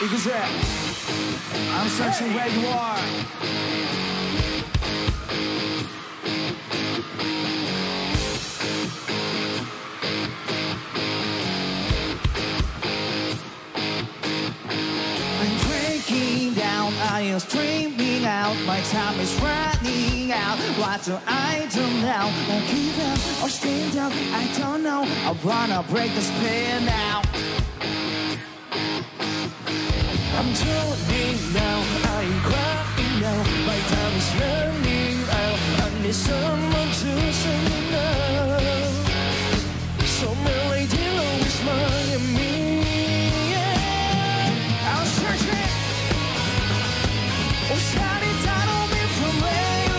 이그제 I'm searching where you are. I'm breaking down, I am streaming out. My time is running out. What do I do now? I give up or stay down, I don't know. I wanna break the spell now. I'm turning now, I'm crying now. My time is running out. I need someone to save me now. So many dealing with my me. Yeah. I'm searching. Oh, shine it down on me from where you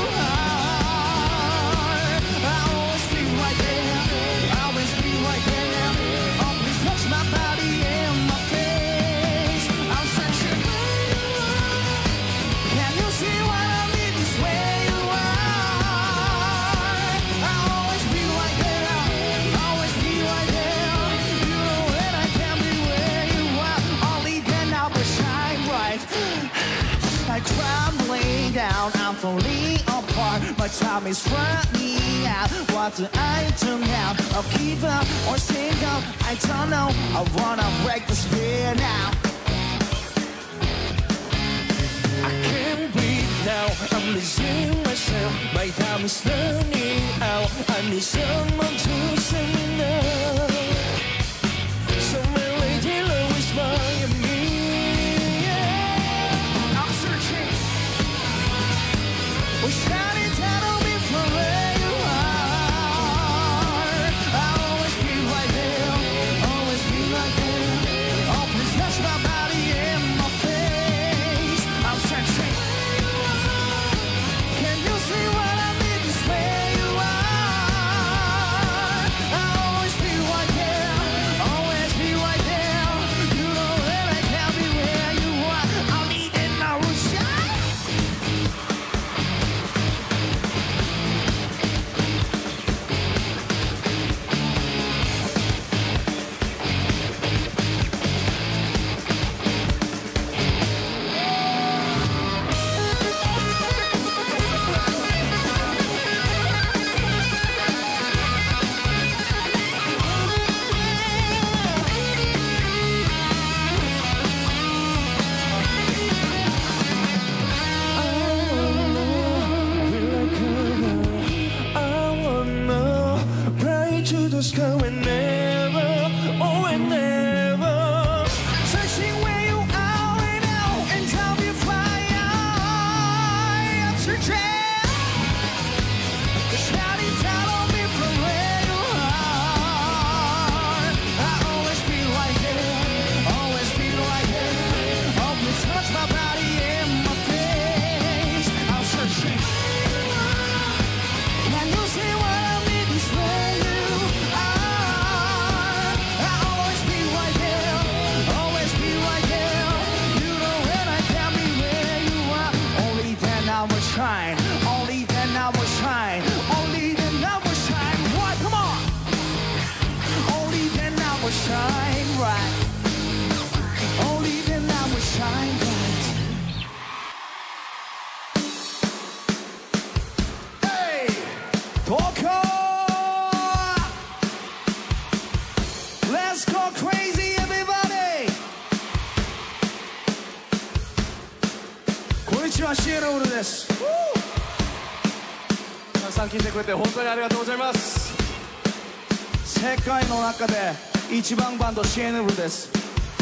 are. I'll always be right there. I'll always be right there. Oh, please touch my body and my face. I'm searching. Can you see what I mean? This where you are. I'll always be right there. Always be right there. You know that I can be where you are. Only then I will shine bright. I'm crumbling down, I'm falling apart. My time is running out. What do I do now? I'll give up or stay down, I don't know. I wanna break the spell now. I can't breathe now, I'm losing myself. My time is running out. I need someone to save me now. So many dealing with my me. Yeah. I'm searching. Oh, shine it down on me from where you are. I'll always be right there. Always be right there. Oh, please touch my body and my face. I'm searching. Can you see what I mean? This where you are. I'll always be right there. Always be right there. You know that I can be where you are. I'll need it now, shine. I wanna fly to the sky whenever, oh whenever. Searching where you are right now and tell me fly high. I'm searching. Shining down on me from where you are. I'll always be right there. Always be right there. Oh, please touch my body and my face. I'm searching. Can you see what I mean? This where you are. I'll always be right there. Always be right there. You know when I can be where you are. Only then I will shine. Only then I will shine. Only then I will shine. What? Come on. Only then I will shine right. Only then I will shine bright. Hey, Tokyo! Let's go crazy, everybody! Konnichiwa, CNBLUE です。 たくさん聞いてくれて本当にありがとうございます。 世界の中で一番バンド CNBLUE です。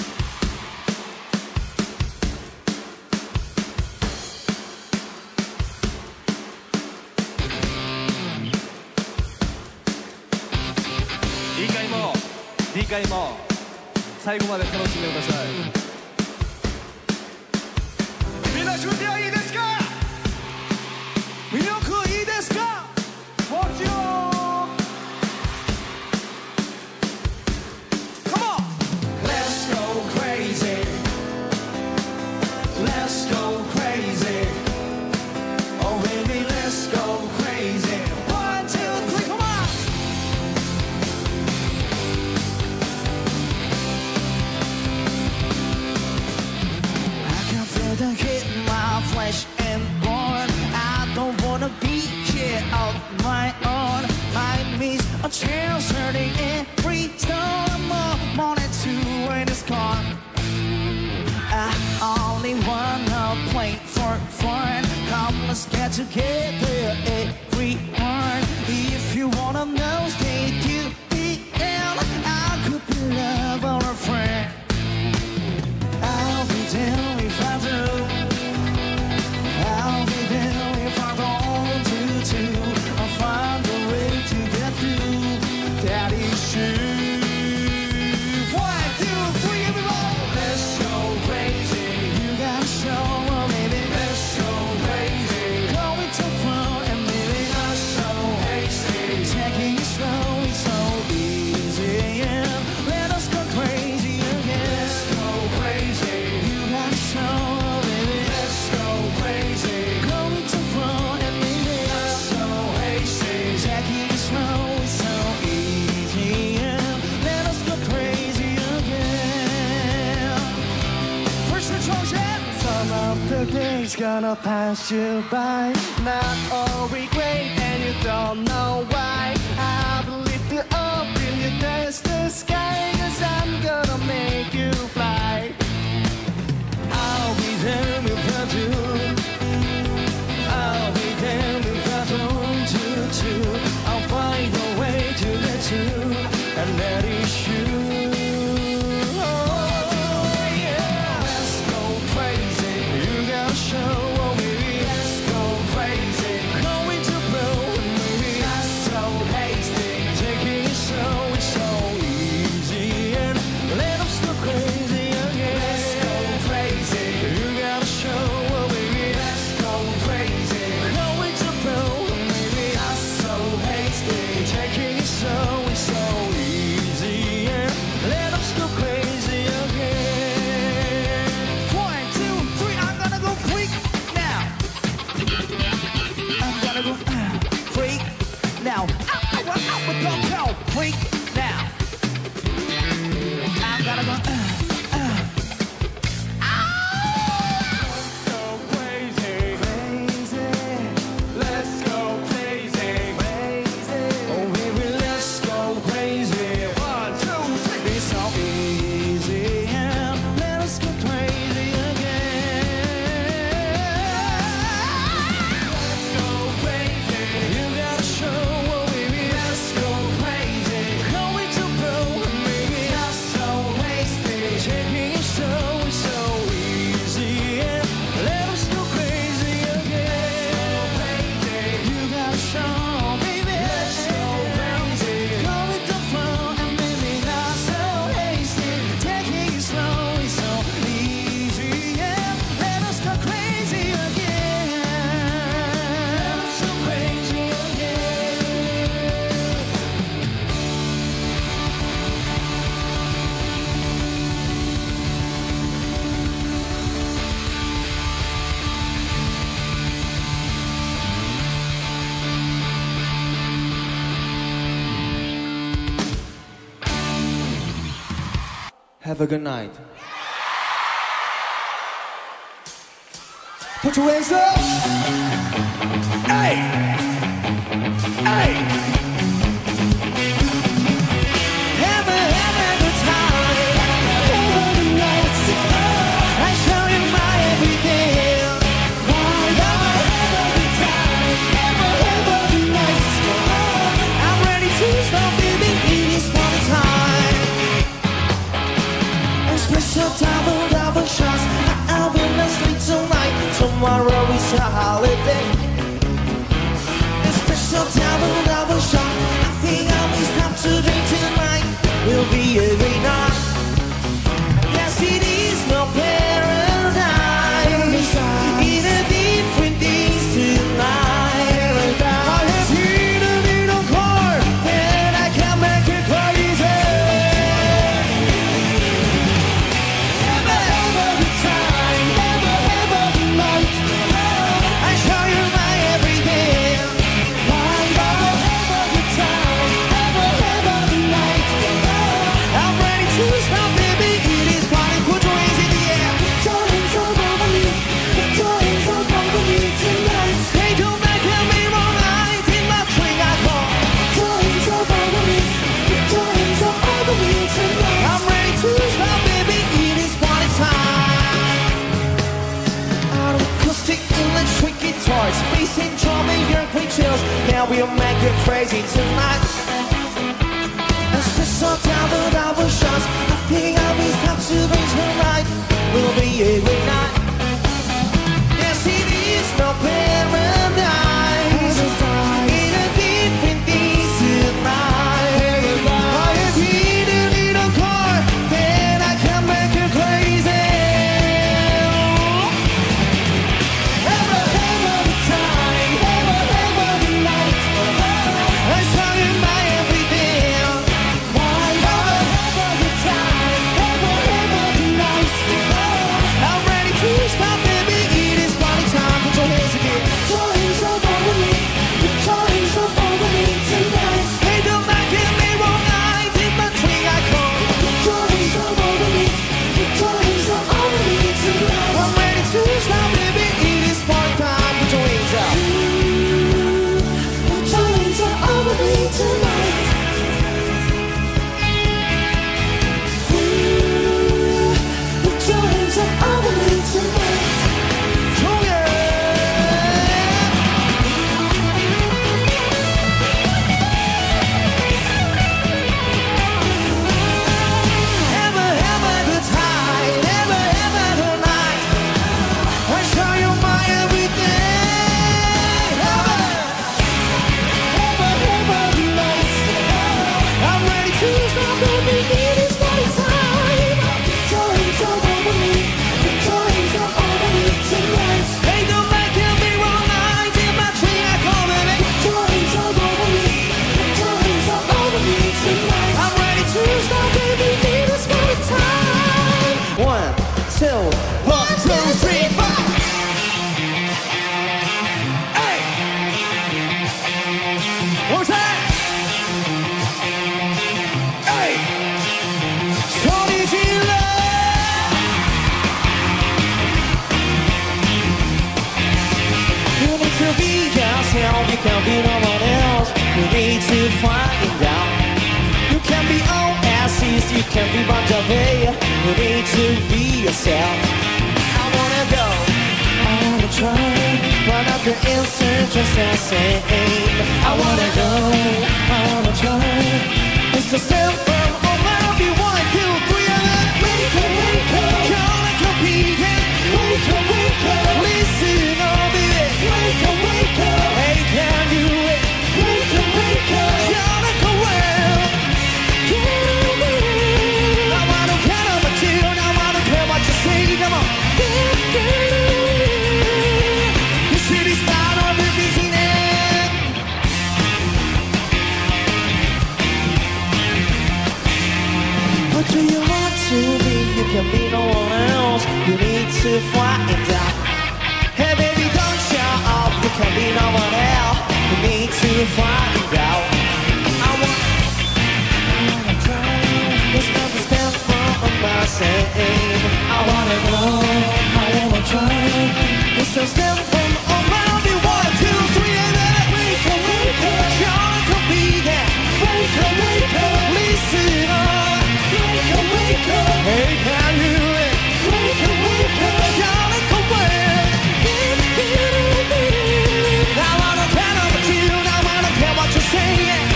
理解も理解も最後まで楽しんでください。みんな準備はいいですか？ 魅力いいですか？もちろん。Come on! Let's go crazy. Let's go crazy. Oh baby, let's go crazy. 1, 2, 3, come on! I'm chasing every stone morning to in this car. I only wanna play for fun. Come, let's get together, everyone. If you wanna know, stay till the end. I could be love or a friend. I'll be there if I do. I'll be there if I don't do too. I'll find a way to get through. That is true. 1, 2, 3, everybody. Let's go crazy. You gotta show up, baby. Let's go crazy. Going too far and maybe not so hasty. Taking it slow, it's so easy. Yeah. Let us go crazy again. Let's go crazy. You gotta show up, baby. Let's go crazy. Going too far and maybe not so hasty. Taking it slow, it's so easy. Yeah. Let us go crazy again. First introduction. Some of the days gonna pass you by. Not all regret and you don't know why. I believe you up in your dance the sky. 'Cause I'm gonna make you fly. I'll be there if I do. I'll be there if I don't do too. I'll find a way to get you, and that is you. Oh, yeah. Let's go crazy. You gotta show up, baby. Let's go crazy. Going to blow, baby. Not so hasty. Taking it slow, it's so easy. And let us go crazy again. Let's go crazy. You gotta show up, baby. Let's go crazy. Going to blow, baby. Not so hasty. Taking it slow, it's so easy. And let us go crazy again. 1, 2, 3. I'm gonna go freak now. I'm gonna go freak now. Go freak now. I'm gonna go go crazy, crazy. Let's go crazy, crazy. Oh baby, let's go crazy. 1, 2, 3. It's so easy. Yeah. Let us go crazy again. Let's go crazy. You gotta show up, baby. Let's go crazy. Going to blow, baby. Not so wasted. Taking it slow, it's so easy. Yeah. Let us go crazy again. You gotta show, baby. Let's go crazy. Going to blow, and maybe not so hasty. Taking it slow, it's so easy. Yeah. Let us go crazy again. Let us go crazy again. Have a good night. Put your hands up. Hey, hey. Have a good time. Have a good night. I show you my everything. Have a good time. Have a good night. I'm ready to start, baby. It is one time. A special double shots. I'll be not sleep tonight. Tomorrow is a holiday. A special double shot. I think I'll be stopped to drink tonight. Will be a great night. Yes, it is no paradise. In a different days tonight. I have hit a little car and I can make it crazy. Have a good time. Have a good night. I show you my everything. Have a good time. Have a good night. I'm ready to you make it crazy tonight. Special double double shots. I think I'll be stuck to be tonight. Will be a great night. Yes, it is no paradise. In a different things tonight. I just need a little car, then I can make you crazy. Ever the time, ever the night. I saw you my everything. Ever the time, ever the night. I'm ready to stop, baby. It is party time. Put your hands again. Put your hands up over me. Put your hands up over me tonight. Hey, don't make me wrong. I did my thing. I come. Put your hands up over me. Put your hands up over me tonight. I'm ready to stop, baby. It is party time. Put your hands up. Put your hands up over me tonight. Put your hands up over me tonight. Oh yeah. Ever the time, ever the night. I show you my everything. Ever the night. I'm ready to stop, baby. It is party time. Put your hands up over me. Put your hands up over me tonight. Hey, don't make me wrong. I did my thing. I call, baby. Put your hands up over me. Put your hands up over me tonight. I'm ready to stop, baby. It is party time. 1, 2, 1, 2, 3, 4. Hey. One time. Hey. 소리 질러. You need to be yourself. You can't be no one else. You need to find out. You can be Oasis. You can be Bon Jovi. You need to be yourself. I wanna go. I wanna try. But not the answer just the same. I wanna go. I wanna try. It's the same from all I'll be 1, 2, 3 and then wake up, wake up. Call like a beacon. Wake up, wake up. Listen, oh baby. Wake up, wake up. Hey, can you wait? Wake up, wake up. Call like a whale. Now I don't care about you. Now I don't care what you say. Come on. You see this start on the business. What do you want to be? You can be no one else. You need to find out. Hey baby, don't show off. You can be no one else. You need to find out. I wanna try. It's not to stand for myself. I wanna go. I wanna try. It's to stand from around me. 1, 2, 3 and then wake up, wake up. You're to be there. Wake up, wake up. Listen up. Wake up, wake up. Hey, can you wait? Wake up, wake up. You're like a whale. Now I don't care about you. Now I don't care what you say.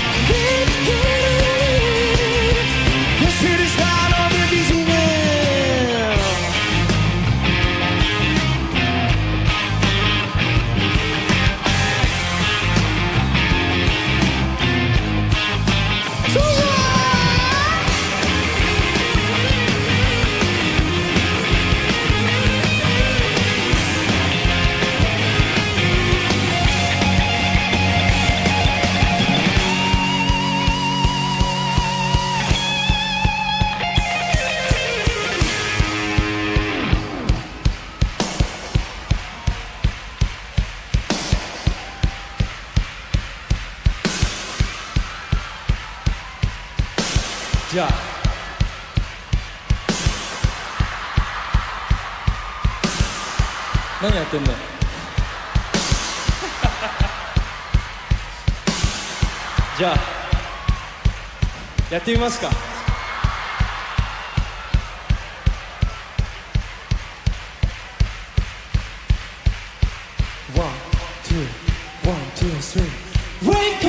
You see the start of the business. じゃあ何やってんだよじゃあやってみますか。1, 2, 1, 2, 3 Wake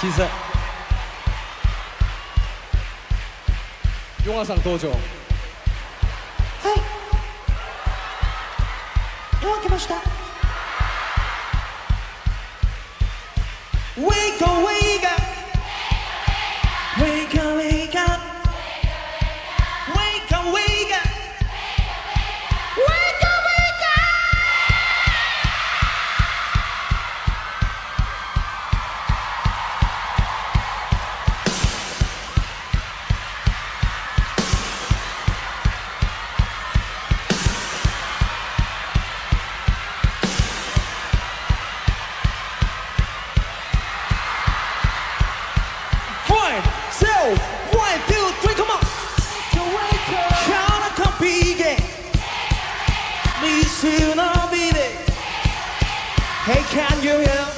小さい。ヨンアさん登場。 はい。夜明けました。Wake up, wake up, wake up, wake up, wake up, wake up, wake up, wake up. One, two, three, come on. Count on beat. Listen on beat. Hey, can you hear?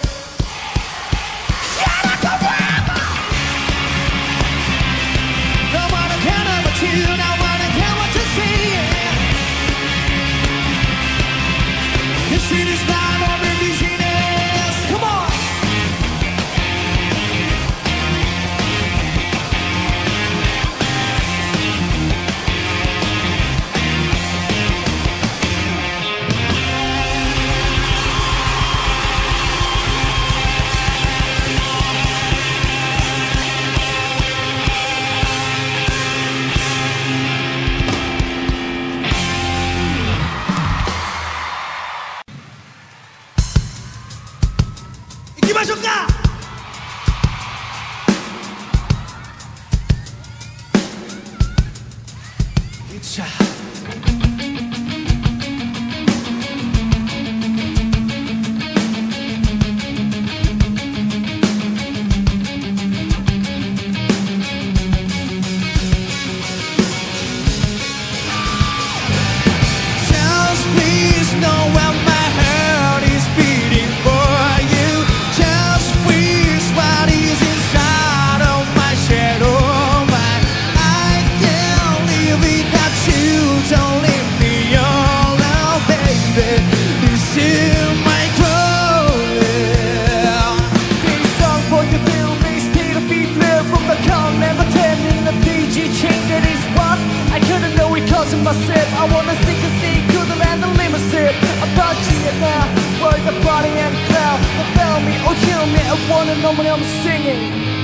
No one can ever tune, no one can what to see. The city's not on the business. Come on. Myself, I wanna sing and see good and the limousine. I'm touching it now, worry the body and the cloud. Don't tell me or hear me, I wanna know when I'm singing.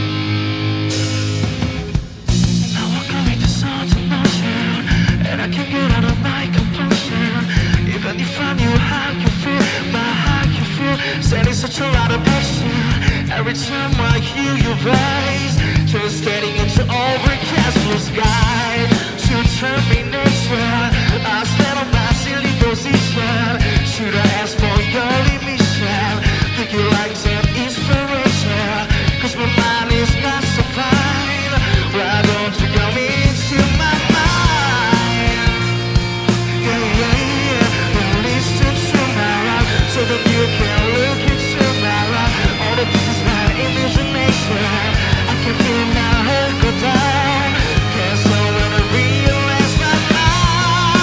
Now I can make the sound of motion, and I can get out of my composure. Even if I knew how you feel, but how you feel, sending such a lot of passion. Every time I hear your voice, just getting into overcast blue sky. Termination, I stand on my silly position. Should I ask for your remission? Think you like some inspiration? Cause my mind is not so fine. Why don't you come into my mind? Yeah, yeah, yeah. And listen to my rap, so that you can look into my rap. All of this is my imagination. I can feel my heart go down. Cause I wanna realize my life.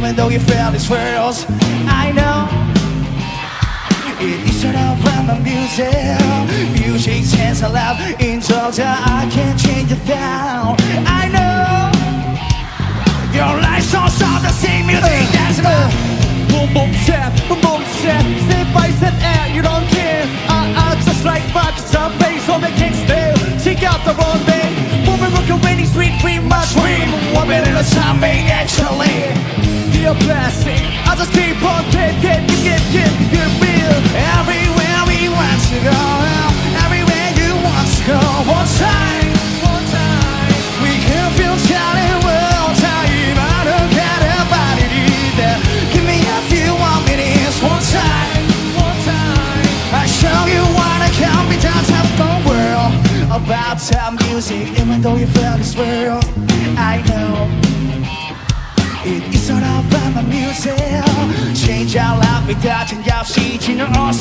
even though you feel this world. I know it is all about the music. Music changes a lot in Georgia. I can't change it down. I know your life songs are the same music. That's enough. Boom boom step, step by step, and you don't care. Just like buckets of bass on the kickstand. Check out the wrong day. Moving, rockin', raining, sweet, dream, my dream. One minute at a time, mate, actually. Dear plastic, I just keep on get real. Everywhere we want to go, everywhere you want to go. One time, we can feel shining world. Time, I don't care about it either. Give me a few more minutes. One time, I show you wanna count me down to the world. About time music, even though you feel this world. I know it is all about the music. Change our life without change our seat. You know,